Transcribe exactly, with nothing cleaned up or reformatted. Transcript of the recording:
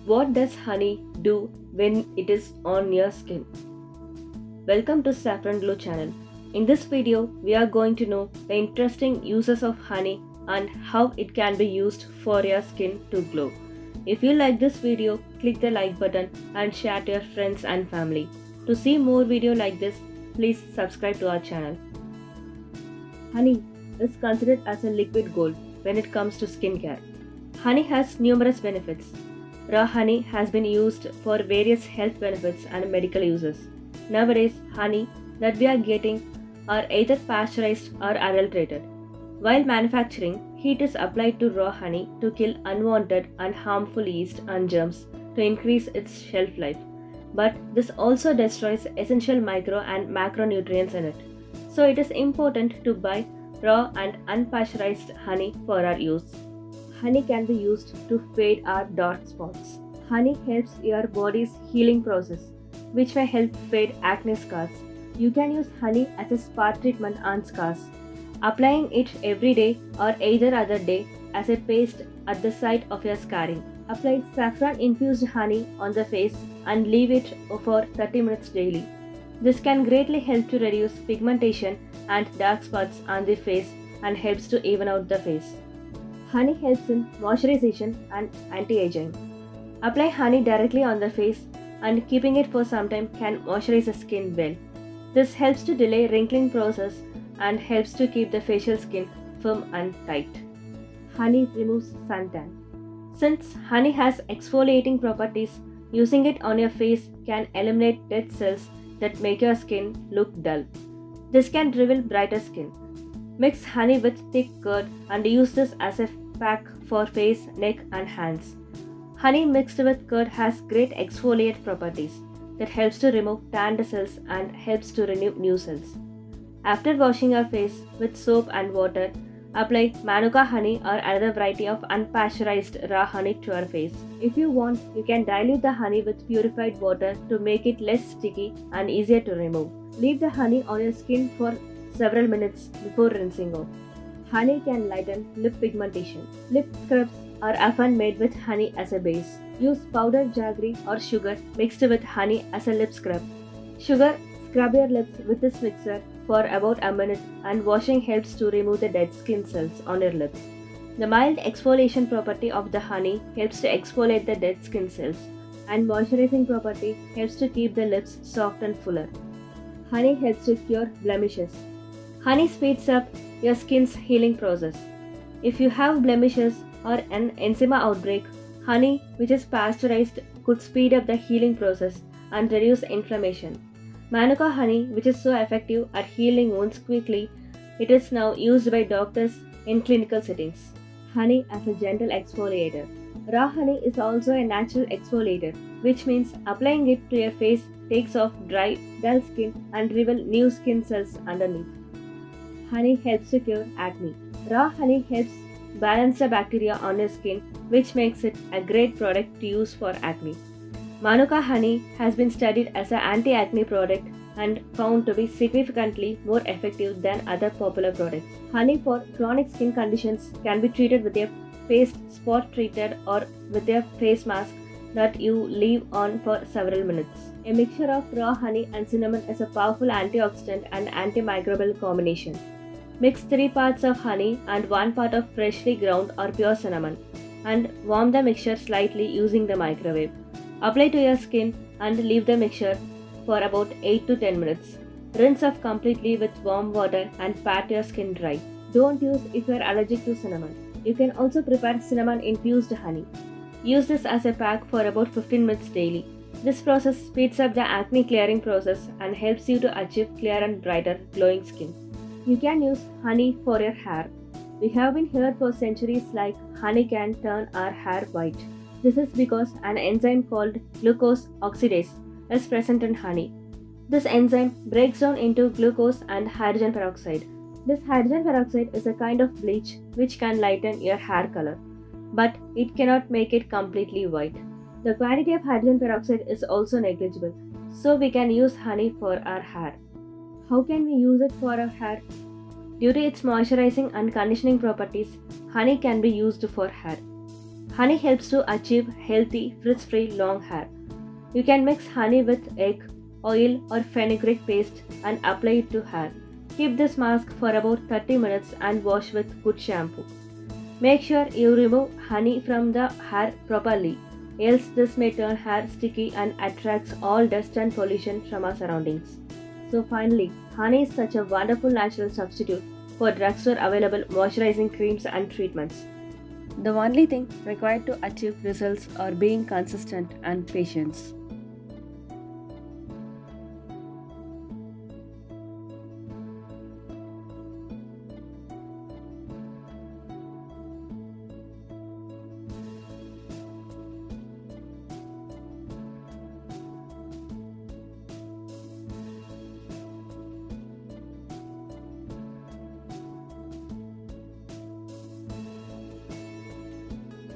What does honey do when it is on your skin? Welcome to Saffron Glow channel. In this video, we are going to know the interesting uses of honey and how it can be used for your skin to glow. If you like this video, click the like button and share to your friends and family. To see more video like this, please subscribe to our channel. Honey is considered as a liquid gold when it comes to skincare. Honey has numerous benefits. Raw honey has been used for various health benefits and medical uses. Nowadays, honey that we are getting are either pasteurized or adulterated. While manufacturing, heat is applied to raw honey to kill unwanted and harmful yeast and germs to increase its shelf life. But this also destroys essential micro and macronutrients in it. So it is important to buy raw and unpasteurized honey for our use. Honey can be used to fade our dark spots. Honey helps your body's healing process, which may help fade acne scars. You can use honey as a spa treatment on scars, applying it every day or either other day as a paste at the site of your scarring. Apply saffron infused honey on the face and leave it for thirty minutes daily. This can greatly help to reduce pigmentation and dark spots on the face and helps to even out the face. Honey helps in moisturization and anti-aging. Apply honey directly on the face and keeping it for some time can moisturize the skin well. This helps to delay wrinkling process and helps to keep the facial skin firm and tight. Honey removes suntan. Since honey has exfoliating properties, using it on your face can eliminate dead cells that make your skin look dull. This can reveal brighter skin. Mix honey with thick curd and use this as a pack for face, neck and hands. Honey mixed with curd has great exfoliate properties that helps to remove tanned cells and helps to renew new cells. After washing your face with soap and water, apply Manuka honey or another variety of unpasteurized raw honey to your face. If you want, you can dilute the honey with purified water to make it less sticky and easier to remove. Leave the honey on your skin for several minutes before rinsing off. Honey can lighten lip pigmentation. Lip scrubs are often made with honey as a base. Use powdered jaggery or sugar mixed with honey as a lip scrub. Sugar, scrub your lips with this mixer for about a minute and washing helps to remove the dead skin cells on your lips. The mild exfoliation property of the honey helps to exfoliate the dead skin cells, and moisturizing property helps to keep the lips soft and fuller. Honey helps to cure blemishes. Honey speeds up your skin's healing process. If you have blemishes or an eczema outbreak, honey, which is pasteurized, could speed up the healing process and reduce inflammation. Manuka honey, which is so effective at healing wounds quickly, it is now used by doctors in clinical settings. Honey as a gentle exfoliator. Raw honey is also a natural exfoliator, which means applying it to your face takes off dry, dull skin and reveal new skin cells underneath. Honey helps to cure acne. Raw honey helps balance the bacteria on your skin, which makes it a great product to use for acne. Manuka honey has been studied as an anti-acne product and found to be significantly more effective than other popular products. Honey for chronic skin conditions can be treated with a paste spot treated or with a face mask that you leave on for several minutes. A mixture of raw honey and cinnamon is a powerful antioxidant and antimicrobial combination. Mix three parts of honey and one part of freshly ground or pure cinnamon and warm the mixture slightly using the microwave. Apply to your skin and leave the mixture for about eight to ten minutes. Rinse off completely with warm water and pat your skin dry. Don't use if you are allergic to cinnamon. You can also prepare cinnamon infused honey. Use this as a pack for about fifteen minutes daily. This process speeds up the acne clearing process and helps you to achieve clear and brighter glowing skin. You can use honey for your hair. We have been heard for centuries like honey can turn our hair white. This is because an enzyme called glucose oxidase is present in honey. This enzyme breaks down into glucose and hydrogen peroxide. This hydrogen peroxide is a kind of bleach which can lighten your hair color, but it cannot make it completely white. The quantity of hydrogen peroxide is also negligible, so we can use honey for our hair. How can we use it for our hair? Due to its moisturizing and conditioning properties, honey can be used for hair. Honey helps to achieve healthy, frizz-free long hair. You can mix honey with egg, oil or fenugreek paste and apply it to hair. Keep this mask for about thirty minutes and wash with good shampoo. Make sure you remove honey from the hair properly, else this may turn hair sticky and attracts all dust and pollution from our surroundings. So finally, honey is such a wonderful natural substitute for drugstore available moisturizing creams and treatments. The only thing required to achieve results are being consistent and patience.